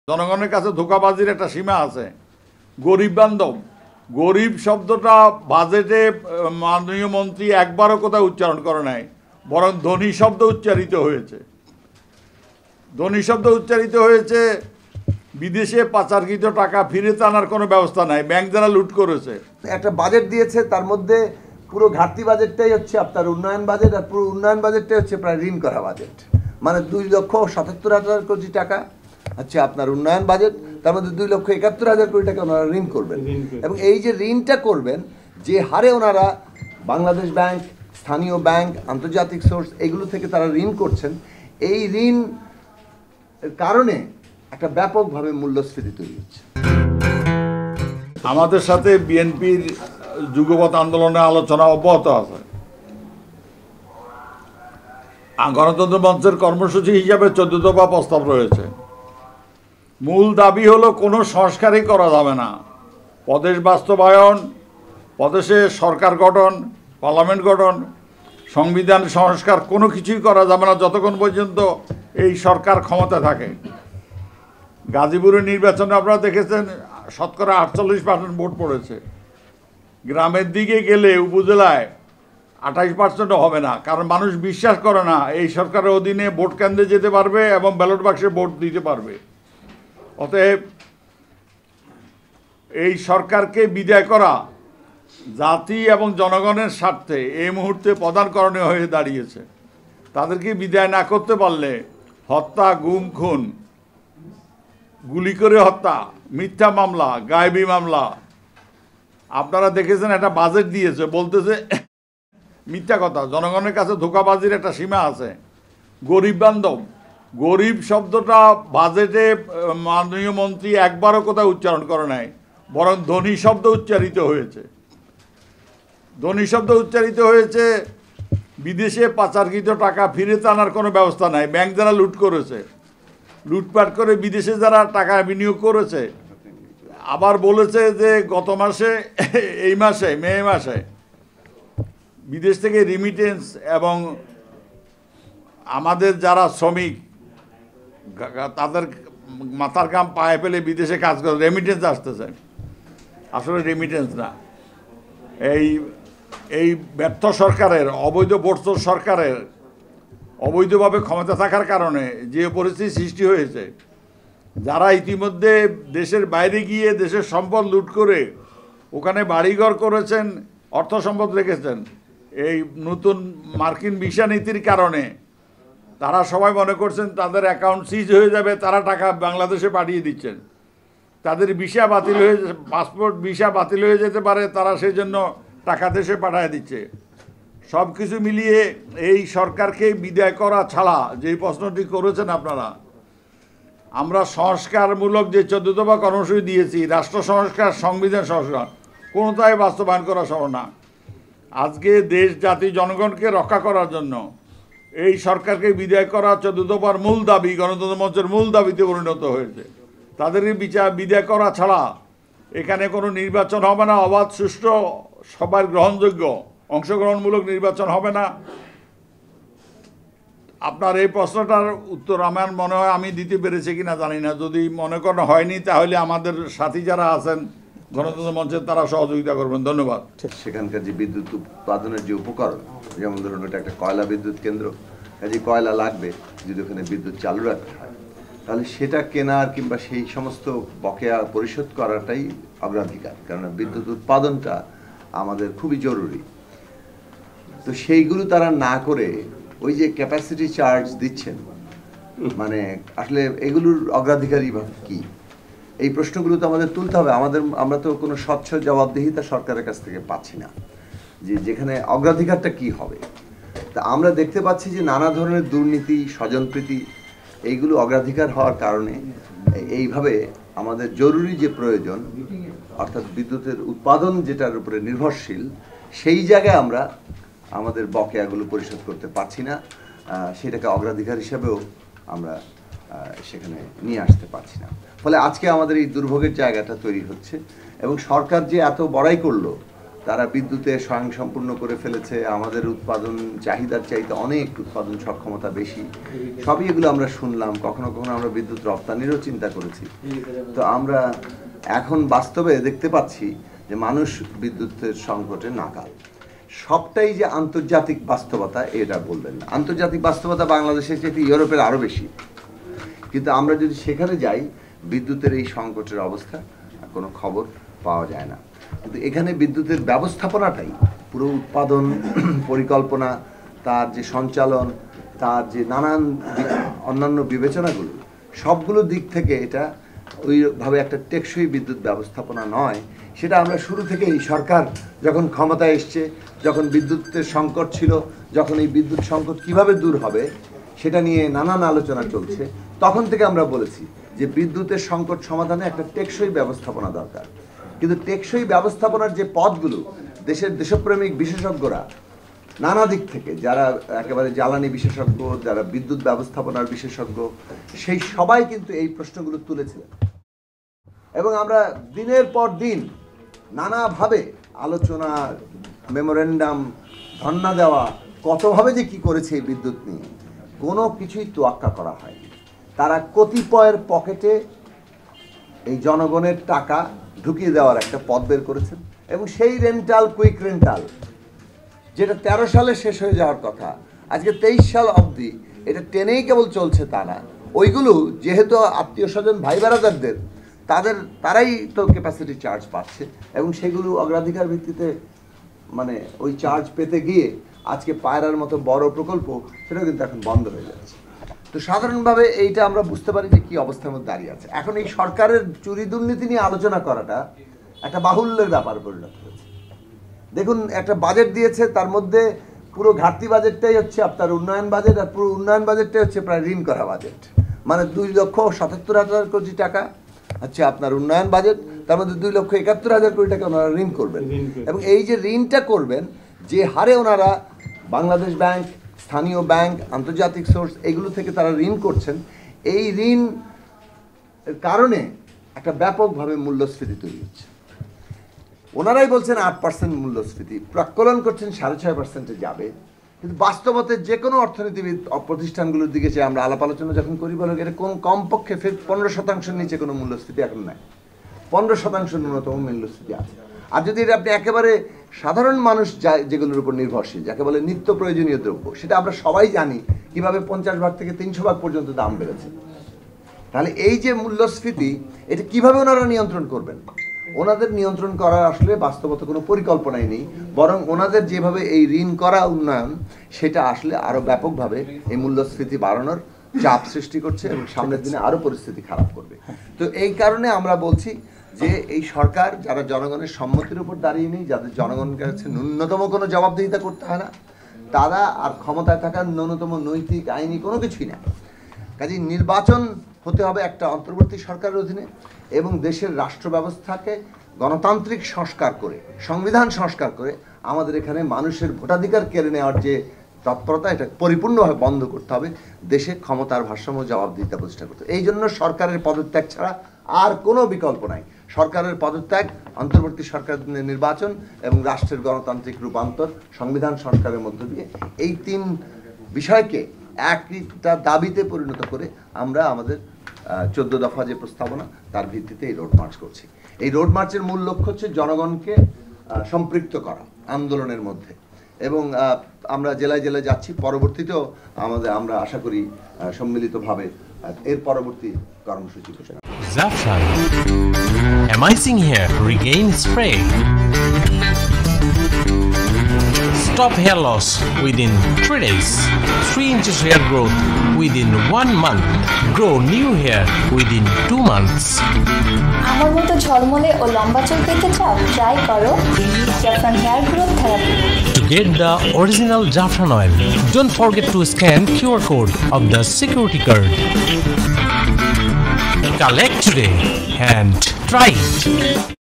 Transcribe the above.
জনগণের কাছে ধোঁকাবাজির একটা সীমা আছে। গরিব বান্ধব, গরিব শব্দটা বাজেটে মাননীয় মন্ত্রী একবারও কোথাও উচ্চারণ করে নাই, বরং ধনী শব্দ উচ্চারিত হয়েছে। ধনী শব্দ উচ্চারিত হয়েছে। বিদেশে পাচারকৃত টাকা ফিরে আনার কোনো ব্যবস্থা নাই, ব্যাংক যারা লুট করেছে। একটা বাজেট দিয়েছে, তার মধ্যে পুরো ঘাটতি বাজেটটাই হচ্ছে আপনার উন্নয়ন বাজেট, আর পুরো উন্নয়ন বাজেটটাই হচ্ছে প্রায় ঋণ করা বাজেট। মানে 2,77,000 কোটি টাকা হচ্ছে আপনার উন্নয়ন বাজেট, তার মধ্যে 2,71,000 কোটি টাকা ওনারা ঋণ করবেন। এবং এই যে ঋণটা করবেন, যে হারে ওনারা বাংলাদেশ ব্যাংক, স্থানীয় ব্যাংক, আন্তর্জাতিক সোর্স এগুলো থেকে তারা ঋণ করছেন, এই ঋণ কারণে একটা ব্যাপকভাবে মূল্যস্ফীতি তৈরি হচ্ছে। আমাদের সাথে বিএনপির যুগপৎ আন্দোলনের আলোচনা অব্যাহত আছে। গণতন্ত্র মঞ্চের কর্মসূচি হিসাবে 14 দফা প্রস্তাব রয়েছে। মূল দাবি হলো কোনো সংস্কারই করা যাবে না। প্রদেশ বাস্তবায়ন, প্রদেশে সরকার গঠন, পার্লামেন্ট গঠন, সংবিধান সংস্কার কোনো কিছুই করা যাবে না যতক্ষণ পর্যন্ত এই সরকার ক্ষমতায় থাকে। গাজীপুরের নির্বাচনে আপনারা দেখেছেন শতকরা 48% ভোট পড়েছে। গ্রামের দিকে গেলে উপজেলায় 28% হবে না, কারণ মানুষ বিশ্বাস করে না এই সরকারের অধীনে ভোট কেন্দ্রে যেতে পারবে এবং ব্যালট বাক্সে ভোট দিতে পারবে। অতএব এই সরকারকে বিদায় করা জাতি এবং জনগণের স্বার্থে এই মুহূর্তে প্রধান করণীয় হয়ে দাঁড়িয়েছে। তাদেরকে বিদায় না করতে পারলে হত্যা, গুম, খুন, গুলি করে হত্যা, মিথ্যা মামলা, গায়েবী মামলা, আপনারা দেখেছেন একটা বাজেট দিয়েছে, বলতেছে মিথ্যা কথা। জনগণের কাছে ধোঁকাবাজির একটা সীমা আছে। গরিব বান্ধব, গরিব শব্দটা বাজেটে মাননীয় মন্ত্রী একবারও কোথাও উচ্চারণ করে নাই, বরং ধনী শব্দ উচ্চারিত হয়েছে। ধনী শব্দ উচ্চারিত হয়েছে। বিদেশে পাচারকৃত টাকা ফিরে আনার কোনো ব্যবস্থা নাই, ব্যাংক যারা লুট করেছে, লুটপাট করে বিদেশে যারা টাকা বিনিয়োগ করেছে। আবার বলেছে যে গত মাসে, এই মাসে মে মাসে বিদেশ থেকে রিমিটেন্স এবং আমাদের যারা শ্রমিক তাদের মাথার ঘাম পায়ে ফেলে বিদেশে কাজ করে রেমিটেন্স আসতেছে। আসলে রেমিটেন্স না, এই ব্যর্থ সরকারের, অবৈধ বর্তমান সরকারের অবৈধভাবে ক্ষমতা থাকার কারণে যে পরিস্থিতি সৃষ্টি হয়েছে, যারা ইতিমধ্যে দেশের বাইরে গিয়ে দেশের সম্পদ লুট করে ওখানে বাড়িঘর করেছেন, অর্থ সম্পদ রেখেছেন, এই নতুন মার্কিন ভিসা নীতির কারণে তারা সবাই মনে করছেন তাদের অ্যাকাউন্ট সিজ হয়ে যাবে, তারা টাকা বাংলাদেশে পাঠিয়ে দিচ্ছেন। তাদের ভিসা বাতিল হয়ে, পাসপোর্ট ভিসা বাতিল হয়ে যেতে পারে, তারা সেই জন্য টাকা দেশে পাঠিয়ে দিচ্ছে। সব কিছু মিলিয়ে এই সরকারকে বিদায় করা ছাড়া যেই প্রশ্নটি করেছেন আপনারা, আমরা সংস্কারমূলক যে 14 দফা কর্মসূচি দিয়েছি, রাষ্ট্র সংস্কার, সংবিধান সংস্কার, কোনোটাই বাস্তবায়ন করা সম্ভব না। আজকে দেশ, জাতি, জনগণকে রক্ষা করার জন্য এই সরকারকে বিদায় করা 14 দফার মূল দাবি গণতন্ত্র মঞ্চের মূল দাবিতে পরিণত হয়েছে। তাদেরকে বিদায় করা ছাড়া এখানে কোনো নির্বাচন হবে না, অবাধ, সুষ্ঠু, সবার গ্রহণযোগ্য, অংশগ্রহণমূলক নির্বাচন হবে না। আপনার এই প্রশ্নটার উত্তর আমার মনে হয় আমি দিতে পেরেছি কিনা জানি না। যদি মনে করেন হয়নি, তাহলে আমাদের সাথী যারা আছেন গণতন্ত্র মঞ্চের তারা সহযোগিতা করবেন। ধন্যবাদ। সেখানকার যে বিদ্যুৎ উৎপাদনের যে উপকরণ, যেমন ধরুন এটা একটা কয়লা বিদ্যুৎ কেন্দ্র, যে কয়লা লাগবে যদি ওখানে বিদ্যুৎ চালু রাখতে হয়, তাহলে সেটা কেনার কিংবা সেই সমস্ত বকেয়া পরিশোধ করাটাই অগ্রাধিকার, কারণ বিদ্যুৎ উৎপাদনটা আমাদের খুবই জরুরি। তো সেইগুলো তারা না করে ওই যে ক্যাপাসিটি চার্জ দিচ্ছেন, মানে আসলে এগুলোর অগ্রাধিকারই বা কি, এই প্রশ্নগুলো তো আমাদের তুলতে হবে। আমরা তো কোনো স্বচ্ছ জবাবদিহিতা সরকারের কাছ থেকে পাচ্ছি না যে যেখানে অগ্রাধিকারটা কি হবে। তা আমরা দেখতে পাচ্ছি যে নানা ধরনের দুর্নীতি, স্বজনপ্রীতি, এইগুলো অগ্রাধিকার হওয়ার কারণে এইভাবে আমাদের জরুরি যে প্রয়োজন, অর্থাৎ বিদ্যুতের উৎপাদন যেটার উপরে নির্ভরশীল, সেই জায়গায় আমরা আমাদের বকেয়াগুলো পরিশোধ করতে পারছি না, সেটাকে অগ্রাধিকার হিসাবেও আমরা সেখানে নিয়ে আসতে পারছি না। ফলে আজকে আমাদের এই দুর্ভোগের জায়গাটা তৈরি হচ্ছে। এবং সরকার যে এত বড়াই করলো তারা বিদ্যুতে স্বয়ংসম্পূর্ণ করে ফেলেছে, আমাদের উৎপাদন চাহিদার চাইতে অনেক উৎপাদন সক্ষমতা বেশি। সবই এগুলো আমরা শুনলাম, কখনো কখনো আমরা বিদ্যুৎ রপ্তানিরও চিন্তা করেছি। তো আমরা এখন বাস্তবে দেখতে পাচ্ছি যে মানুষ বিদ্যুতের সংকটে নাকাল। সবটাই যে আন্তর্জাতিক বাস্তবতা এটা বলবেন না। আন্তর্জাতিক বাস্তবতা বাংলাদেশের চেয়ে ইউরোপের আরও বেশি, কিন্তু আমরা যদি সেখানে যাই বিদ্যুতের এই সংকটের অবস্থা কোনো খবর পাওয়া যায় না। কিন্তু এখানে বিদ্যুতের ব্যবস্থাপনাটাই পুরো উৎপাদন পরিকল্পনা, তার যে সঞ্চালন, তার যে নানান অন্যান্য বিবেচনাগুলো, সবগুলো দিক থেকে এটা ওইভাবে একটা টেকসই বিদ্যুৎ ব্যবস্থাপনা নয়। সেটা আমরা শুরু থেকেই সরকার যখন ক্ষমতায় এসছে, যখন বিদ্যুতের সংকট ছিল, যখন এই বিদ্যুৎ সংকট কিভাবে দূর হবে সেটা নিয়ে নানান আলোচনা চলছে, তখন থেকে আমরা বলেছি যে বিদ্যুতের সংকট সমাধানে একটা টেকসই ব্যবস্থাপনা দরকার। কিন্তু টেকসই ব্যবস্থাপনার যে পথগুলো দেশের দেশপ্রেমিক বিশেষজ্ঞরা নানা দিক থেকে, যারা একেবারে জ্বালানি বিশেষজ্ঞ, যারা বিদ্যুৎ ব্যবস্থাপনার বিশেষজ্ঞ, সেই সবাই কিন্তু এই প্রশ্নগুলো তুলেছিলেন। এবং আমরা দিনের পর দিন নানাভাবে আলোচনা, মেমোরেন্ডাম, ধর্ণা দেওয়া, কতভাবে যে কি করেছে এই বিদ্যুৎ নিয়ে কোনো কিছুই তোয়াক্কা করা হয়নি। তারা কতিপয়ের পকেটে এই জনগণের টাকা ঢুকিয়ে দেওয়ার একটা পথ বের করেছেন। এবং সেই রেন্টাল, কুইক রেন্টাল, যেটা 13 সালে শেষ হয়ে যাওয়ার কথা, আজকে 23 সাল অবধি এটা টেনেই কেবল চলছে তা না। ওইগুলো যেহেতু আত্মীয় স্বজন ভাই বেড়াদারদের, তারাই তো ক্যাপাসিটি চার্জ পাচ্ছে, এবং সেগুলো অগ্রাধিকার ভিত্তিতে মানে ওই চার্জ পেতে গিয়ে আজকে পায়রার মতো বড় প্রকল্প সেটাও কিন্তু এখন বন্ধ হয়ে যাচ্ছে। তো সাধারণভাবে এইটা আমরা বুঝতে পারি যে কী অবস্থার মধ্যে দাঁড়িয়ে আছে। এখন এই সরকারের চুরি দুর্নীতি নিয়ে আলোচনা করাটা একটা বাহুল্যের ব্যাপার পরিণত হয়েছে। দেখুন, একটা বাজেট দিয়েছে, তার মধ্যে পুরো ঘাটতি বাজেটটাই হচ্ছে আপনার উন্নয়ন বাজেট, আর পুরো উন্নয়ন বাজেটটাই হচ্ছে প্রায় ঋণ করা বাজেট। মানে 2,77,000 কোটি টাকা হচ্ছে আপনার উন্নয়ন বাজেট, তার মধ্যে 2,71,000 কোটি টাকা ওনারা ঋণ করবেন। এবং এই যে ঋণটা করবেন, যে হারে ওনারা বাংলাদেশ ব্যাংক, স্থানীয় ব্যাংক, আন্তর্জাতিক সোর্স, এগুলো থেকে তারা ঋণ করছেন, এই ঋণ কারণে একটা ব্যাপকভাবে মূল্যস্ফীতি তৈরি হচ্ছে। ওনারাই বলছেন 8% মূল্যস্ফীতি, প্রাক্কলন করছেন 6.5%-এ যাবে। কিন্তু বাস্তবতে যে কোনো অর্থনীতিবিদ প্রতিষ্ঠানগুলোর দিকে যে আমরা আলাপ আলোচনা যখন করি, বলে এটা কোন কমপক্ষে 15% নিচে কোনো মূল্যস্ফীতি এখন নাই, 15% ন্যূনতম মূল্যস্ফীতি আছে। আর যদি এটা আপনি একেবারে সাধারণ মানুষ যেগুলোর উপর নির্ভরশীল, যাকে বলে নিত্য প্রয়োজনীয় দ্রব্য, সেটা আমরা সবাই জানি কিভাবে 50 ভাগ থেকে 300 ভাগ পর্যন্ত দাম বেড়েছে। তাহলে এই যে মূল্যস্ফীতি, এটা কিভাবে ওনারা নিয়ন্ত্রণ করবেন? ওনাদের নিয়ন্ত্রণ করার আসলে বাস্তবত কোনো পরিকল্পনাই নেই, বরং ওনাদের যেভাবে এই ঋণ করা উন্নয়ন, সেটা আসলে আরও ব্যাপকভাবে এই মূল্যস্ফীতি বাড়ানোর চাপ সৃষ্টি করছে এবং সামনের দিনে আরও পরিস্থিতি খারাপ করবে। তো এই কারণে আমরা বলছি যে এই সরকার, যারা জনগণের সম্মতির উপর দাঁড়িয়ে নেই, যাদের জনগণের কাছে ন্যূনতম কোনো জবাবদিহিতা করতে হয় না, তারা আর ক্ষমতায় থাকার ন্যূনতম নৈতিক, আইনি কোনো কিছুই না। কাজেই নির্বাচন হতে হবে একটা অন্তর্বর্তী সরকারের অধীনে, এবং দেশের রাষ্ট্র ব্যবস্থাকে গণতান্ত্রিক সংস্কার করে, সংবিধান সংস্কার করে আমাদের এখানে মানুষের ভোটাধিকার কেড়ে নেওয়ার যে তৎপরতা, এটা পরিপূর্ণভাবে বন্ধ করতে হবে। দেশে ক্ষমতার ভারসাম্য জবাবদিহিতা প্রতিষ্ঠা করতে হবে। এই জন্য সরকারের পদত্যাগ ছাড়া আর কোনো বিকল্প নাই। সরকারের পদত্যাগ, অন্তর্বর্তী সরকার নির্বাচন এবং রাষ্ট্রের গণতান্ত্রিক রূপান্তর সংবিধান সংস্কারের মধ্য দিয়ে, এই 3 বিষয়কে একটা দাবিতে পরিণত করে আমরা আমাদের 14 দফা যে প্রস্তাবনা, তার ভিত্তিতে এই রোড মার্চ করছি। এই রোড মার্চের মূল লক্ষ্য হচ্ছে জনগণকে সম্পৃক্ত করা আন্দোলনের মধ্যে, এবং আমরা জেলায় জেলায় যাচ্ছি। পরবর্তীতেও আমরা আশা করি সম্মিলিতভাবে এর পরবর্তী কর্মসূচি ঘোষণা। Zafran. Amazing hair regain spray. Stop hair loss within 3 days. 3 inches hair growth within 1 month. Grow new hair within 2 months. আমার মতো ঝলমলে ও লম্বা চুল পেতে চাও? ট্রাই করো জাফরান hair growth therapy. To get the original Zafran oil, don't forget to scan QR code of the security card. Collect today and try it.